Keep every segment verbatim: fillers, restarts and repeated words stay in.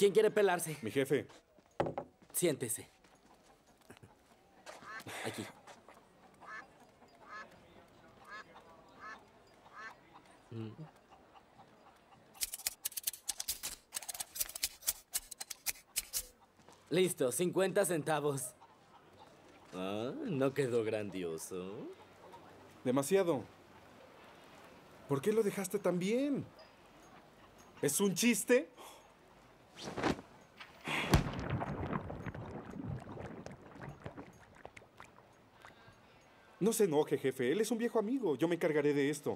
¿Quién quiere pelarse? Mi jefe. Siéntese. Aquí. Mm. Listo, cincuenta centavos. Ah, ¿no quedó grandioso? Demasiado. ¿Por qué lo dejaste tan bien? ¿Es un chiste? No se enoje, jefe. Él es un viejo amigo. Yo me encargaré de esto.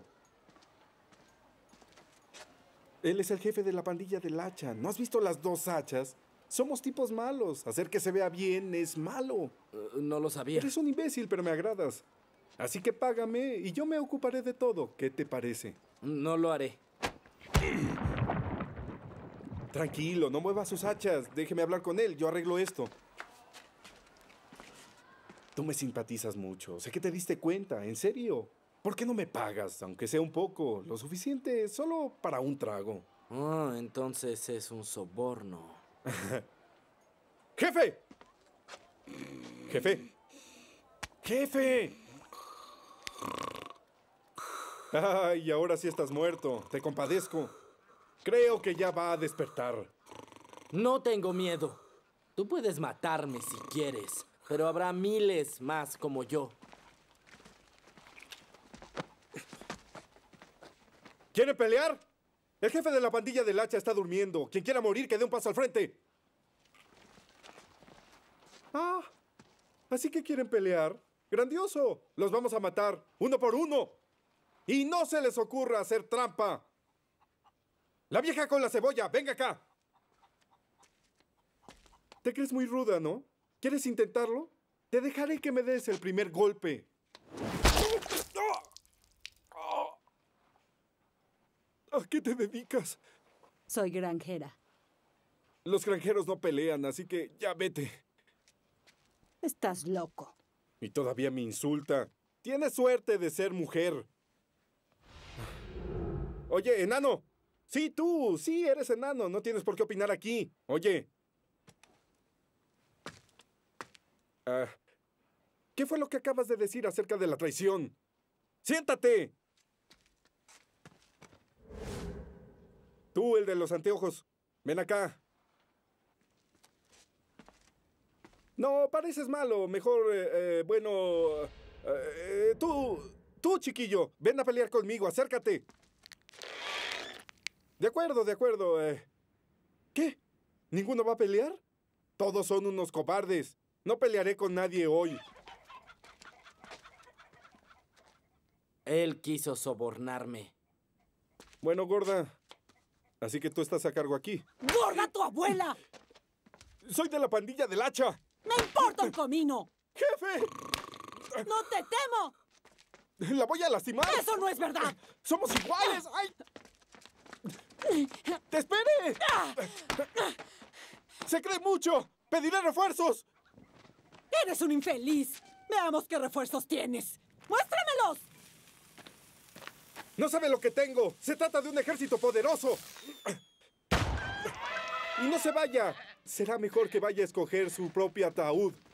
Él es el jefe de la pandilla del hacha. ¿No has visto las dos hachas? Somos tipos malos. Hacer que se vea bien es malo. Uh, no lo sabía. Eres un imbécil, pero me agradas. Así que págame y yo me ocuparé de todo. ¿Qué te parece? No lo haré. Tranquilo, no mueva sus hachas. Déjeme hablar con él. Yo arreglo esto. Tú me simpatizas mucho. Sé que te diste cuenta. En serio. ¿Por qué no me pagas? Aunque sea un poco. Lo suficiente solo para un trago. Oh, entonces es un soborno. ¡Jefe! ¡Jefe! ¡Jefe! Ay, ahora sí estás muerto. Te compadezco. Creo que ya va a despertar. No tengo miedo. Tú puedes matarme si quieres, pero habrá miles más como yo. ¿Quieren pelear? El jefe de la pandilla del hacha está durmiendo. Quien quiera morir, que dé un paso al frente. Ah, ¿así que quieren pelear? ¡Grandioso! Los vamos a matar, uno por uno. Y no se les ocurra hacer trampa. La vieja con la cebolla, venga acá. Te crees muy ruda, ¿no? ¿Quieres intentarlo? Te dejaré que me des el primer golpe. ¿A qué te dedicas? Soy granjera. Los granjeros no pelean, así que ya vete. Estás loco. Y todavía me insulta. Tienes suerte de ser mujer. Oye, enano. Sí, tú. Sí, eres enano. No tienes por qué opinar aquí. Oye. Uh, ¿Qué fue lo que acabas de decir acerca de la traición? ¡Siéntate! Tú, el de los anteojos. Ven acá. No, pareces malo. Mejor, eh, eh, bueno... Eh, tú, tú, chiquillo. Ven a pelear conmigo. Acércate. De acuerdo, de acuerdo. Eh. ¿Qué? ¿Ninguno va a pelear? Todos son unos cobardes. No pelearé con nadie hoy. Él quiso sobornarme. Bueno, gorda. Así que tú estás a cargo aquí. ¡Gorda tu abuela! ¡Soy de la pandilla del hacha! ¡Me importa un comino! ¡Jefe! ¡No te temo! ¡La voy a lastimar! ¡Eso no es verdad! ¡Somos iguales! ¡Ay! ¡Te espere! ¡Se cree mucho! ¡Pediré refuerzos! ¡Eres un infeliz! Veamos qué refuerzos tienes. ¡Muéstramelos! No sabe lo que tengo. Se trata de un ejército poderoso. Y no se vaya. Será mejor que vaya a escoger su propio ataúd.